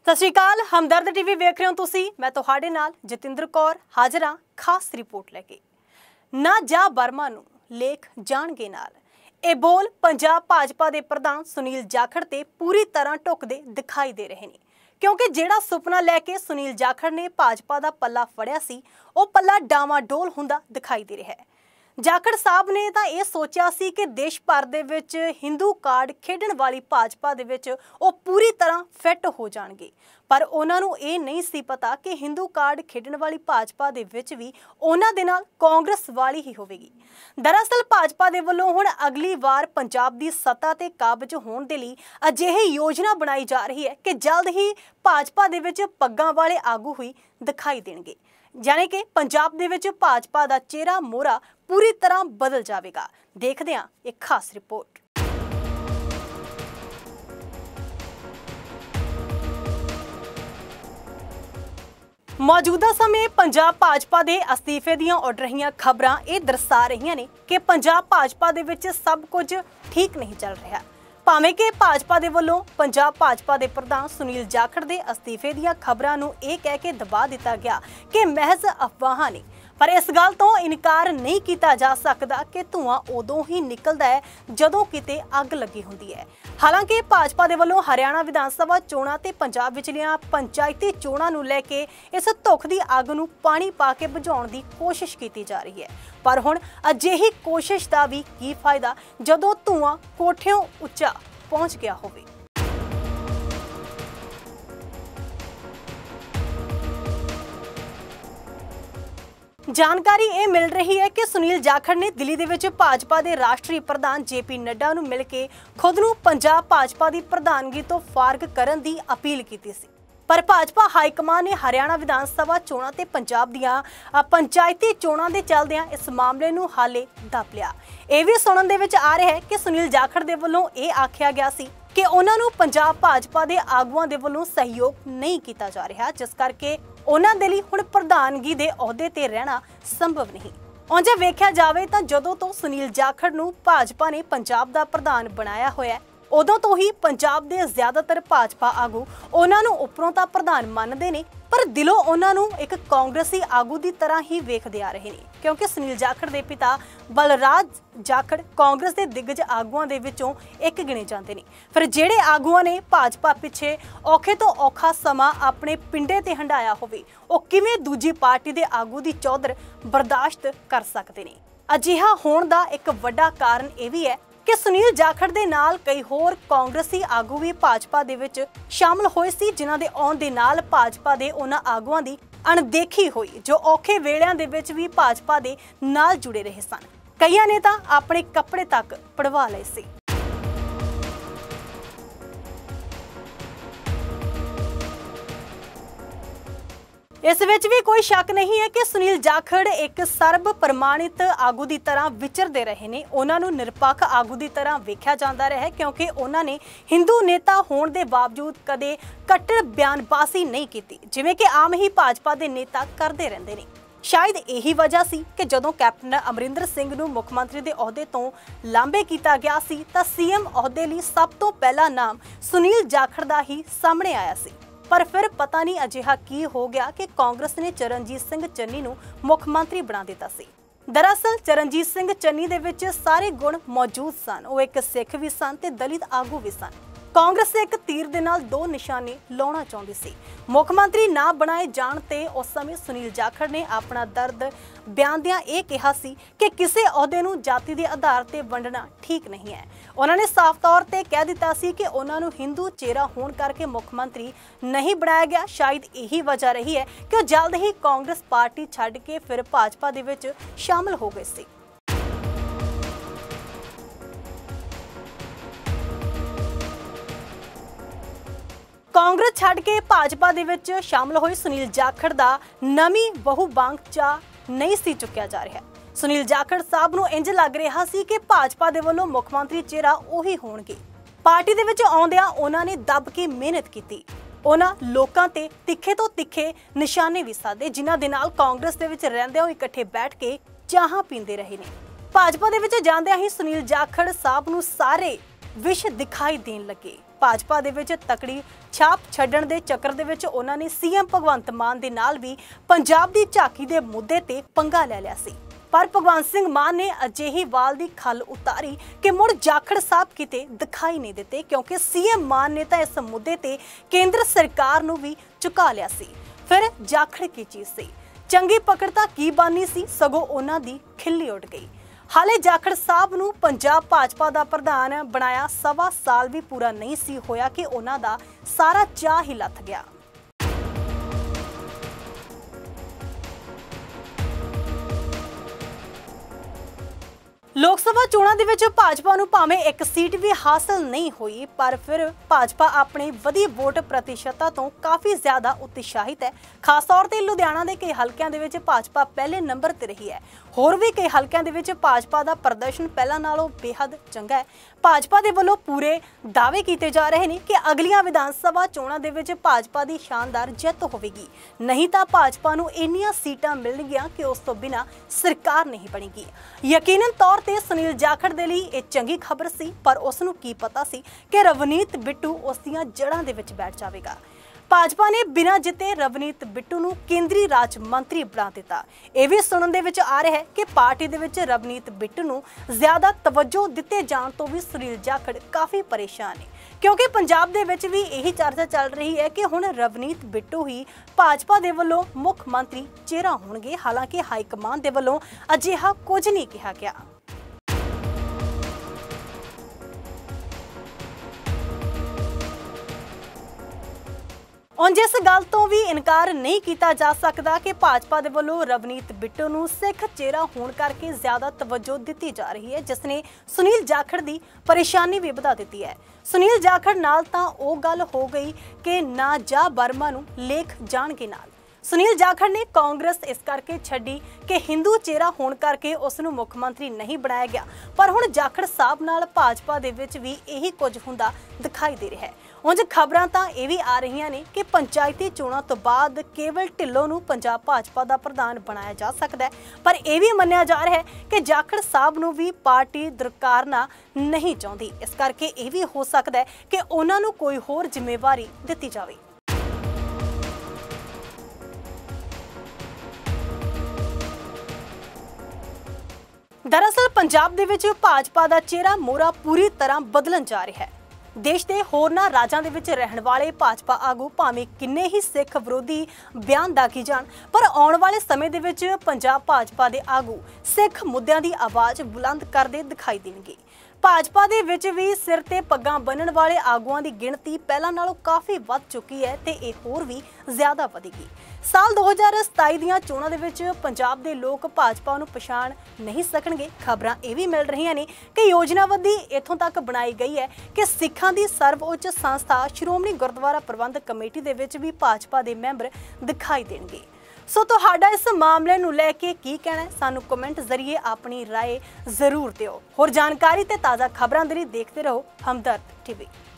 सत श्री अकाल हमदर्द टीवी वेख रहे हो तुसी मैं तुहाडे नाल जतिंदर कौर हाजिर हाँ खास रिपोर्ट लैके। ना जा बर्मा नूं लेख जाणगे नाल ਇਹ बोल पंजाब भाजपा के प्रधान सुनील जाखड़ ते पूरी तरह ढुकदे दिखाई दे रहे हैं क्योंकि जिहड़ा सुपना लैके सुनील जाखड़ ने भाजपा का पल्ला फड़िया सी वो पल्ला डावाडोल हुंदा दिखाई दे रहा है। जाखड़ साहब ने तो यह सोचा सी कि देश भर दे विच हिंदू कार्ड खेडण वाली भाजपा दे विच वो पूरी तरह फिट हो जाणगे, पर उन्हां नूं ये नहीं सी पता कि हिंदू कार्ड खेडण वाली भाजपा दे विच भी उन्हां दे नाल कांग्रेस वाली ही होवेगी। दरअसल भाजपा दे वल्लों हुण अगली वार पंजाब दी सत्ता ते काबज होण दे लई अजिही योजना बनाई जा रही है कि जल्द ही भाजपा दे विच पग्गां वाले आगू ही दिखाई देणगे, यानी कि पंजाब दे विच भाजपा दा चेहरा मोहरा पूरी तरह बदल जाएगा। देखते हैं एक खास रिपोर्ट। मौजूदा समय पंजाब भाजपा के अस्तीफे दीयां उड़ रही खबरां ये दर्शा रही ने कि पंजाब भाजपा दे विच सब कुछ ठीक नहीं चल रहा। भावें कि भाजपा दे वल्लों पंजाब भाजपा के प्रधान सुनील जाखड़ के अस्तीफे दीयां खबरां नूं यह कह के दबा दिता गया कि महज अफवाहां ने, पर इस गल तो इनकार नहीं किया जा सकता कि धुआं उदों ही निकलता है जदों किते अग लगी होंदी है। हालांकि भाजपा दे वल्लों हरियाणा विधानसभा चोणां ते पंजाब विचलियां पंचायती चोणां नूं लैके इस धुख दी अग नूं पानी पा के बुझाउण दी कोशिश की जा रही है, पर हुण अजिही कोशिश दा भी की फायदा जदों धुआं कोठियों उच्चा पहुंच गया होवे। जानकारी ये मिल रही है कि सुनील जाखड़ ने दिल्ली दे विच भाजपा के राष्ट्रीय प्रधान JP नड्डा नूं मिल के खुद नूं पंजाब भाजपा की प्रधानगी तो फारग करन दी अपील की सी, पर भाजपा हाईकमान ने हरियाणा विधानसभा चोणां ते पंजाब दीयां पंचायती चोणां दे चलदियां इस मामले नूं हाले दब लिया। यह भी सुनन दे विच आ रहा है कि सुनील जाखड़ दे वल्लों यह आख्या गया सी कि उन्हां नूं पंजाब भाजपा के आगुआं दे वल्लों सहयोग नहीं किया जा रहा, जिस करके उन्हां दे लई हुण प्रधानगी दे अहुदे ते रहना संभव नहीं। उंज वेख्या जावे तां जदों तो सुनील जाखड़ नूं भाजपा ने पंजाब दा प्रधान बनाया होया उदों तो ही पंजाब दे ज़्यादातर भाजपा आगू उन्हां नूं उपरों तां प्रधान मानदे ने, पर दिलों उन्हां नूं एक कांग्रेसी आगू की तरह ही वेखदे आ रहे हैं, क्योंकि सुनील जाखड़ के पिता बलराज जाखड़ कांग्रेस के दिग्गज आगुआं दे विचों एक गिने जाते हैं। फिर जिहड़े आगुआं ने भाजपा पिछे औखे तो औखा समा अपने पिंडे ते हंडाया होवे वो किवें दूजी पार्टी के आगू की चौधर बर्दाश्त कर सकते हैं। अजिहा होण दा एक वड्डा कारण यह भी है कि सुनील जाखड़ दे नाल कई होर कांग्रेसी आगू भी भाजपा दे विच शामिल होए सी, जिन्हां दे आउण दे नाल भाजपा दे उन्हां आगुआं दी अणदेखी होई जो औखे वेलिਆਂ दे विच भी भाजपा दे नाल जुड़े रहे सन। कईयां ने तां अपने कपड़े तक पड़वा लए सी। इस विच भी कोई शक नहीं है कि सुनील जाखड़ एक सर्ब प्रमाणित आगू की तरह विचरते रहे ने। उन्हां नूं निरपक्ष आगू की तरह वेख्या जाता रहा है, क्योंकि उन्होंने हिंदू नेता होने के बावजूद कदे कट्टर बयानबाजी नहीं की, जिवें कि आम ही भाजपा के नेता करते रहते हैं। शायद यही वजह सी कि जदों कैप्टन अमरिंदर सिंह नूं मुख मंत्री के अहुदे तो लांभे किया गया सी तां CM अहुदे लई सब तो पहला नाम सुनील जाखड़ का ही सामने आया सी, पर फिर पता नहीं अजिहा की हो गया कि कांग्रेस ने चरणजीत सिंह चन्नी नूं मुख मंत्री बना दिता सी। दरअसल चरणजीत सिंह चन्नी दे विच सारे गुण मौजूद सन, वो एक सिख भी सन ते दलित आगू भी सन। कांग्रेस एक तीर दे नाल दो निशाने लाउणा चाहुंदी सी। मुख मंत्री ना बनाए जाण ते उस समय सुनील जाखड़ ने अपना दर्द बयानदियां यह कहा सी कि किसी अहुदे नूं जाति के आधार ते वंडना ठीक नहीं है। उन्होंने साफ तौर पर कह दिता सी कि उन्होंने हिंदू चेहरा होने करके मुख मंत्री नहीं बनाया गया। शायद यही वजह रही है कि वह जल्द ही कांग्रेस पार्टी छड्ड के फिर भाजपा दे विच शामिल हो गए सी। कांग्रेस छड्ड के भाजपा दे विच शामिल होए सुनील जाखड़ दा नवीं बहु वांग चा नहीं सी चुक्या जा रहा। सुनील जाखड़ साहब नूं इंज लग रहा सी कि भाजपा दे वल्लों मुख मंत्री चेहरा उही होणगे। पार्टी दे विच आउंदियां उन्हां ने दब के मेहनत की, उन्हां लोकां ते तिखे तो तिखे निशाने भी साधे, जिन्हां दे नाल कांग्रेस दे विच रहिंदियां इकट्ठे बैठ के चाहां पींदे रहे ने। भाजपा दे विच जांदियां ही सुनील जाखड़ साहब नूं सारे विश दिखाई देण लगे। ਭਾਜਪਾ ਦੇ ਵਿੱਚ ਤਕੜੀ ਛਾਪ ਛੱਡਣ ਦੇ ਚੱਕਰ ਦੇ ਵਿੱਚ ਉਹਨਾਂ ਨੇ ਸੀਐਮ ਭਗਵੰਤ ਮਾਨ ਦੇ ਨਾਲ ਵੀ ਪੰਜਾਬ ਦੀ ਝਾਕੀ ਦੇ ਮੁੱਦੇ ਤੇ ਪੰਗਾ ਲੈ ਲਿਆ ਸੀ। ਪਰ ਭਗਵੰਤ ਸਿੰਘ ਮਾਨ ਨੇ ਅਜਿਹੀ ਵਾਲ ਦੀ ਖੱਲ ਉਤਾਰੀ ਕਿ ਮੁੜ ਜਾਖੜ ਸਾਹਿਬ ਕਿਤੇ ਦਿਖਾਈ ਨਹੀਂ ਦਿੱਤੇ, ਕਿਉਂਕਿ ਸੀਐਮ ਮਾਨ ਨੇ ਤਾਂ ਇਸ ਮੁੱਦੇ ਤੇ ਕੇਂਦਰ ਸਰਕਾਰ ਨੂੰ ਵੀ ਝੁਕਾ ਲਿਆ ਸੀ। ਫਿਰ ਜਾਖੜ ਕੀ ਚੀਜ਼ ਸੀ? ਚੰਗੀ ਪਕੜ ਤਾਂ ਕੀ ਬਾਨੀ ਸੀ, ਸਗੋਂ ਉਹਨਾਂ ਦੀ ਖਿੱਲੀ ਉੱਡ ਗਈ। ਹਾਲੇ ਜਾਖੜ ਸਾਹਿਬ ਨੂੰ ਪੰਜਾਬ ਭਾਜਪਾ ਦਾ ਪ੍ਰਧਾਨ ਬਣਾਇਆ 1.25 ਸਾਲ ਵੀ ਪੂਰਾ ਨਹੀਂ ਸੀ ਹੋਇਆ ਕਿ ਉਹਨਾਂ ਦਾ ਸਾਰਾ ਚਾਅ ਹੀ ਲੱਥ ਗਿਆ। ਲੋਕ ਸਭਾ ਚੋਣਾਂ ਦੇ ਵਿੱਚ ਭਾਜਪਾ ਨੂੰ ਭਾਵੇਂ ਇੱਕ ਸੀਟ ਵੀ ਹਾਸਲ ਨਹੀਂ ਹੋਈ, ਪਰ ਫਿਰ ਭਾਜਪਾ ਆਪਣੇ ਵਧੀ ਵੋਟ ਪ੍ਰਤੀਸ਼ਤਤਾ ਤੋਂ ਕਾਫੀ ਜ਼ਿਆਦਾ ਉਤਸ਼ਾਹਿਤ ਹੈ। ਖਾਸ ਤੌਰ ਤੇ ਲੁਧਿਆਣਾ ਦੇ ਕਈ ਹਲਕਿਆਂ ਦੇ ਵਿੱਚ ਭਾਜਪਾ ਪਹਿਲੇ ਨੰਬਰ ਤੇ ਰਹੀ ਹੈ। ਹੋਰ ਵੀ ਕਈ ਹਲਕਿਆਂ ਦੇ ਵਿੱਚ ਭਾਜਪਾ ਦਾ ਪ੍ਰਦਰਸ਼ਨ ਪਹਿਲਾਂ ਨਾਲੋਂ ਬੇਹੱਦ ਚੰਗਾ ਹੈ। ਭਾਜਪਾ ਦੇ ਵੱਲੋਂ ਪੂਰੇ ਦਾਅਵੇ ਕੀਤੇ ਜਾ ਰਹੇ ਨੇ ਕਿ ਅਗਲੀਆਂ ਵਿਧਾਨ ਸਭਾ ਚੋਣਾਂ ਦੇ ਵਿੱਚ ਭਾਜਪਾ ਦੀ ਸ਼ਾਨਦਾਰ ਜਿੱਤ ਹੋਵੇਗੀ, ਨਹੀਂ ਤਾਂ ਭਾਜਪਾ ਨੂੰ ਇੰਨੀਆਂ ਸੀਟਾਂ ਮਿਲਣਗੀਆਂ ਕਿ ਉਸ ਤੋਂ ਬਿਨਾਂ ਸਰਕਾਰ ਨਹੀਂ ਬਣੇਗੀ। ਯਕੀਨਨ ਤੌਰ ਤੇ ਸੁਨੀਲ ਜਾਖੜ ਦੇ ਲਈ ਇਹ ਚੰਗੀ ਖਬਰ ਸੀ, ਪਰ ਉਸ ਨੂੰ ਕੀ ਪਤਾ ਸੀ ਕਿ ਰਵਨੀਤ ਬਿੱਟੂ ਉਸ ਦੀਆਂ ਜੜ੍ਹਾਂ ਦੇ ਵਿੱਚ ਬੈਠ ਜਾਵੇਗਾ। ਭਾਜਪਾ ਨੇ ਬਿਨਾਂ ਜਿੱਤੇ ਰਵਨੀਤ ਬਿੱਟੂ ਨੂੰ ਕੇਂਦਰੀ ਰਾਜ ਮੰਤਰੀ ਬਣਾ ਦਿੱਤਾ। ਇਹ ਵੀ ਸੁਣਨ ਦੇ ਵਿੱਚ ਆ ਰਿਹਾ ਹੈ ਕਿ ਪਾਰਟੀ ਦੇ ਵਿੱਚ ਰਵਨੀਤ ਬਿੱਟੂ ਨੂੰ ਜ਼ਿਆਦਾ ਤਵੱਜੋ ਦਿੱਤੇ ਜਾਣ ਤੋਂ ਵੀ ਸੁਨੀਲ ਜਾਖੜ ਕਾਫੀ ਪਰੇਸ਼ਾਨ ਹੈ, ਕਿਉਂਕਿ ਪੰਜਾਬ ਦੇ ਵਿੱਚ ਵੀ ਇਹੀ ਚਰਚਾ ਚੱਲ ਰਹੀ ਹੈ ਕਿ ਹੁਣ ਰਵਨੀਤ ਬਿੱਟੂ ਹੀ ਭਾਜਪਾ ਦੇ ਵੱਲੋਂ ਮੁੱਖ ਮੰਤਰੀ ਚਿਹਰਾ ਹੋਣਗੇ। ਹਾਲਾਂਕਿ ਹਾਈ ਕਮਾਂਡ ਦੇ ਵੱਲੋਂ ਅਜਿਹਾ ਕੁਝ ਨਹੀਂ ਕਿਹਾ ਗਿਆ। ਉਂਝ ਇਸ ਗੱਲ ਤੋਂ ਵੀ ਇਨਕਾਰ ਨਹੀਂ ਕੀਤਾ ਜਾ ਸਕਦਾ ਕਿ ਭਾਜਪਾ ਦੇ ਵੱਲੋਂ ਰਵਨੀਤ ਬਿੱਟੂ ਨੂੰ ਸਿੱਖ ਚਿਹਰਾ ਹੋਣ ਕਰਕੇ ਜ਼ਿਆਦਾ ਤਵੱਜੋ ਦਿੱਤੀ ਜਾ ਰਹੀ ਹੈ, ਜਿਸ ਨੇ ਸੁਨੀਲ ਜਾਖੜ ਦੀ ਪਰੇਸ਼ਾਨੀ ਵੀ ਵਧਾ ਦਿੱਤੀ ਹੈ। ਸੁਨੀਲ ਜਾਖੜ ਨਾਲ ਤਾਂ ਉਹ ਗੱਲ ਹੋ ਗਈ ਕਿ ਨਾ ਜਾ ਬਰਮਾ ਨੂੰ ਲੇਖ ਜਾਣਗੇ ਨਾਲ। ਸੁਨੀਲ ਜਾਖੜ ਨੇ ਕਾਂਗਰਸ ਇਸ ਕਰਕੇ ਛੱਡੀ ਕਿ ਹਿੰਦੂ ਚਿਹਰਾ ਹੋਣ ਕਰਕੇ ਉਸ ਨੂੰ ਮੁੱਖ ਮੰਤਰੀ ਨਹੀਂ ਬਣਾਇਆ ਗਿਆ, ਪਰ ਹੁਣ ਜਾਖੜ ਸਾਹਿਬ ਨਾਲ ਭਾਜਪਾ ਦੇ ਵਿੱਚ ਵੀ ਇਹੀ ਕੁਝ ਹੁੰਦਾ ਦਿਖਾਈ ਦੇ ਰਿਹਾ ਹੈ। ਉਂਝ ਖਬਰਾਂ ਤਾਂ ਇਹ ਵੀ ਆ ਰਹੀਆਂ ਨੇ ਕਿ ਪੰਚਾਇਤੀ ਚੋਣਾਂ ਤੋਂ ਬਾਅਦ ਕੇਵਲ ਢਿੱਲੋਂ ਨੂੰ ਪੰਜਾਬ ਭਾਜਪਾ ਦਾ ਪ੍ਰਧਾਨ ਬਣਾਇਆ ਜਾ ਸਕਦਾ ਹੈ, ਪਰ ਇਹ ਵੀ ਮੰਨਿਆ ਜਾ ਰਿਹਾ ਹੈ ਕਿ ਜਾਖੜ ਸਾਹਿਬ ਨੂੰ ਵੀ ਪਾਰਟੀ ਦੁਰਕਾਰਨਾ ਨਹੀਂ ਚਾਹੁੰਦੀ। ਇਸ ਕਰਕੇ ਇਹ ਵੀ ਹੋ ਸਕਦਾ ਹੈ ਕਿ ਉਹਨਾਂ ਨੂੰ ਕੋਈ ਹੋਰ ਜ਼ਿੰਮੇਵਾਰੀ ਦਿੱਤੀ ਜਾਵੇ। ਦਰਅਸਲ ਪੰਜਾਬ ਦੇ ਵਿੱਚ ਭਾਜਪਾ ਦਾ ਚਿਹਰਾ ਮੋਹਰਾ ਪੂਰੀ ਤਰ੍ਹਾਂ ਬਦਲਣ ਜਾ ਰਿਹਾ ਹੈ। ਦੇਸ਼ ਦੇ ਹੋਰਨਾਂ ਰਾਜਾਂ ਦੇ ਵਿੱਚ ਰਹਿਣ ਵਾਲੇ ਭਾਜਪਾ ਆਗੂ ਭਾਵੇਂ ਕਿੰਨੇ ਹੀ ਸਿੱਖ ਵਿਰੋਧੀ ਬਿਆਨ ਦਾਗੀ ਜਾਣ, ਪਰ ਆਉਣ ਵਾਲੇ ਸਮੇਂ ਦੇ ਵਿੱਚ ਪੰਜਾਬ ਭਾਜਪਾ ਦੇ ਆਗੂ ਸਿੱਖ ਮੁੱਦਿਆਂ ਦੀ ਆਵਾਜ਼ ਬੁਲੰਦ ਕਰਦੇ ਦਿਖਾਈ ਦੇਣਗੇ। ਭਾਜਪਾ ਦੇ ਵਿੱਚ ਵੀ ਸਿਰ ਤੇ ਪੱਗਾਂ ਬੰਨਣ ਵਾਲੇ ਆਗੂਆਂ ਦੀ ਗਿਣਤੀ ਪਹਿਲਾਂ ਨਾਲੋਂ ਕਾਫੀ ਵੱਧ ਚੁੱਕੀ ਹੈ ਤੇ ਇਹ ਹੋਰ ਵੀ ਜ਼ਿਆਦਾ ਵਧੇਗੀ। ਸਾਲ 2027 ਦੀਆਂ ਚੋਣਾਂ ਦੇ ਵਿੱਚ ਪੰਜਾਬ ਦੇ ਲੋਕ ਭਾਜਪਾ ਨੂੰ ਪਛਾਣ ਨਹੀਂ ਸਕਣਗੇ। ਖਬਰਾਂ ਇਹ ਵੀ ਮਿਲ ਰਹੀਆਂ ਨੇ ਕਿ ਯੋਜਨਾਬੰਦੀ ਇੱਥੋਂ ਤੱਕ ਬਣਾਈ ਗਈ ਹੈ ਕਿ ਸਿੱਖਾਂ ਦੀ ਸਰਵਉੱਚ ਸੰਸਥਾ ਸ਼੍ਰੋਮਣੀ ਗੁਰਦੁਆਰਾ ਪ੍ਰਬੰਧਕ ਕਮੇਟੀ ਦੇ ਵਿੱਚ ਵੀ ਭਾਜਪਾ ਦੇ ਮੈਂਬਰ ਦਿਖਾਈ ਦੇਣਗੇ। ਸੋ ਤੁਹਾਡਾ ਇਸ ਮਾਮਲੇ ਨੂੰ ਲੈ ਕੇ ਕੀ ਕਹਿਣਾ ਹੈ? ਸਾਨੂੰ ਕਮੈਂਟ ਜ਼ਰੀਏ ਆਪਣੀ ਰਾਏ ਜ਼ਰੂਰ ਦਿਓ। ਹੋਰ ਜਾਣਕਾਰੀ ਤੇ ਤਾਜ਼ਾ ਖਬਰਾਂ ਦੇ ਲਈ ਦੇਖਦੇ ਰਹੋ ਹਮਦਰਦ ਟੀਵੀ।